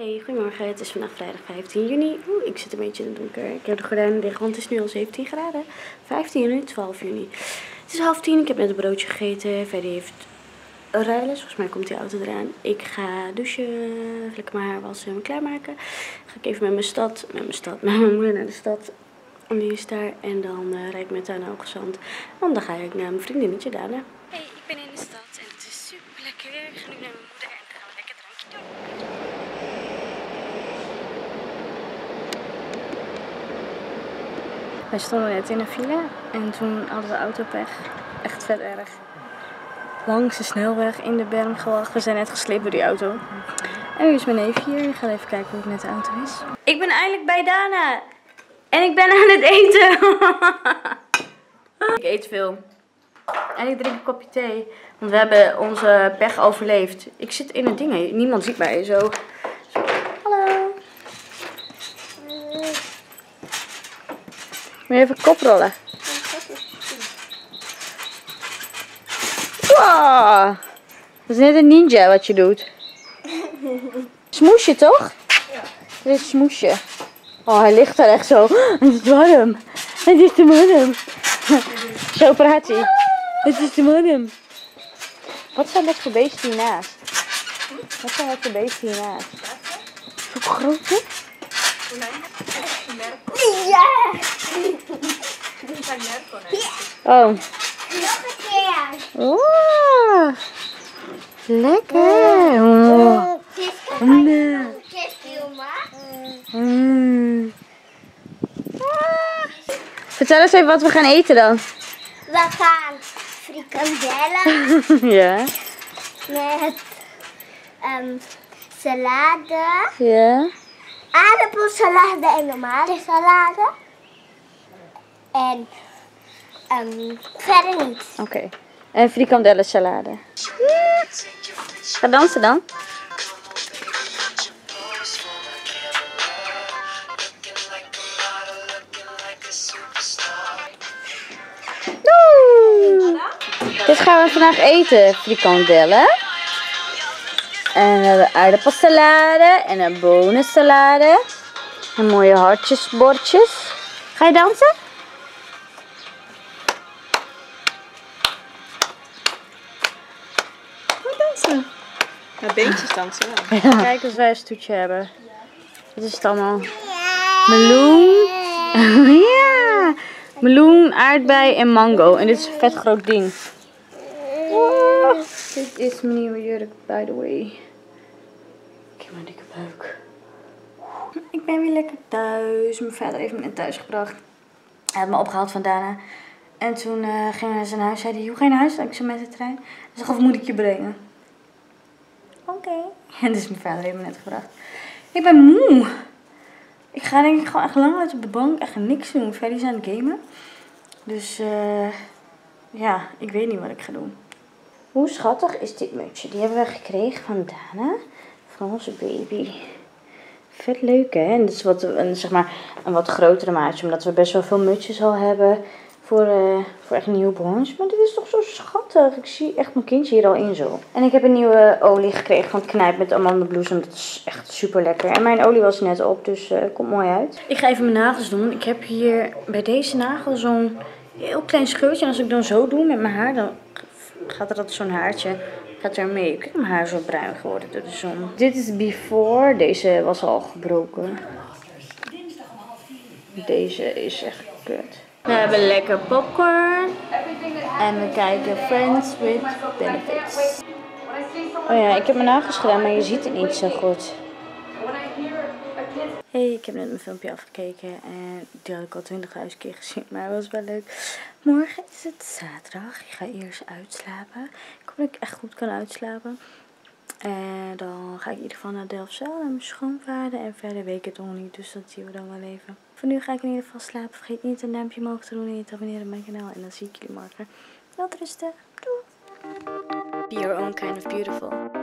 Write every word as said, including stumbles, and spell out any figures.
Hey, goedemorgen. Het is vandaag vrijdag vijftien juni. Oeh, ik zit een beetje in het donker. Ik heb de gordijnen dicht, want het is nu al zeventien graden. vijftien juni, twaalf juni. Het is half tien. Ik heb net een broodje gegeten. Ferdy heeft rijles. Volgens mij komt die auto eraan. Ik ga douchen, lekker mijn haar wassen en me klaarmaken. Ga ik even met mijn stad, met mijn stad, met mijn moeder naar de stad. En die is daar. En dan uh, rijd ik met haar naar Hoogezand. Want dan ga ik naar mijn vriendinnetje Dana. Hey, ik ben in de stad en het is super lekker weer. Ik ga nu naar mijn moeder en gaan we lekker drankje doen. Wij stonden net in een file en toen hadden we autopech. Echt vet erg. Langs de snelweg in de berm gewacht. We zijn net gesleept door die auto. En nu is mijn neef hier. Ik ga even kijken hoe het met de auto is. Ik ben eindelijk bij Dana. En ik ben aan het eten. Ik eet veel. En ik drink een kopje thee. Want we hebben onze pech overleefd. Ik zit in het ding. Niemand ziet mij zo. Hallo. Moet je even koprollen? Wow. Dat is net een ninja wat je doet. Smoesje toch? Ja. Dit is smoesje. Oh, hij ligt daar echt zo. Het is warm. Het is te warm. Zo praat hij. Het is te warm. Wat zijn dat voor beesten hiernaast? Wat zijn dat voor beesten hiernaast? Hoe groot is het? Ja! Oh. Nog een keer. Oh. Lekker. Oh. Nee. Mm. Vertel eens even wat we gaan eten dan. We gaan frikandellen Ja. met um, salade, Ja. aardappelsalade en normale salade. En um, verder niet. Oké. Okay. En frikandellensalade. Ga dansen dan. Dit gaan we vandaag eten, frikandellen. En we hebben aardappelsalade en een bonensalade. En mooie hartjes, bordjes. Ga je dansen? Ga dansen. Met beentjes dansen wel. Ja. Kijk eens wij een stoetje hebben. Wat is het allemaal? Meloen. Ja. Meloen, aardbei en mango. En dit is een vet groot ding. Wow. Dit is mijn nieuwe jurk, by the way. Kijk mijn dikke buik. Ik ben weer lekker thuis. Mijn vader heeft me net thuis gebracht. Hij had me opgehaald van Dana. En toen uh, gingen we naar zijn huis. Zei hij, hoe ga je naar huis? Ik zei, met de trein. Hij zei, of moet ik je brengen? Oké. Okay. En dus mijn vader heeft me net gebracht. Ik ben moe. Ik ga denk ik gewoon echt lang uit op de bank. Echt niks doen. Verder zijn aan het gamen. Dus uh, ja, ik weet niet wat ik ga doen. Hoe schattig is dit mutsje? Die hebben we gekregen van Dana. Van onze baby. Vet leuk hè. En dit is wat, een, zeg maar, een wat grotere maatje. Omdat we best wel veel mutsjes al hebben. Voor, uh, voor echt newborns. Maar dit is toch zo schattig. Ik zie echt mijn kindje hier al in zo. En ik heb een nieuwe olie gekregen van Knijp met amandelbloesem. Dat is echt super lekker. En mijn olie was net op. Dus uh, komt mooi uit. Ik ga even mijn nagels doen. Ik heb hier bij deze nagel zo'n heel klein scheurtje. En als ik dan zo doe met mijn haar. Dan gaat er dat zo'n haartje. Gaat er mee. Kijk, mijn haar is zo bruin geworden door de zon. Dit is before. Deze was al gebroken. Deze is echt kut. We hebben lekker popcorn. En we kijken Friends with Benefits. Oh ja, ik heb mijn nagels gedaan, maar je ziet het niet zo goed. Hey, ik heb net mijn filmpje afgekeken en die had ik al twintigduizend keer gezien, maar het was wel leuk. Morgen is het zaterdag. Ik ga eerst uitslapen. Ik hoop dat ik echt goed kan uitslapen. En dan ga ik in ieder geval naar Delfzijl en mijn schoonvader. En verder weet ik het nog niet, dus dat zien we dan wel even. Voor nu ga ik in ieder geval slapen. Vergeet niet een duimpje omhoog te doen en je te abonneren op mijn kanaal. En dan zie ik jullie morgen. Welterusten. Doei! Be your own kind of beautiful.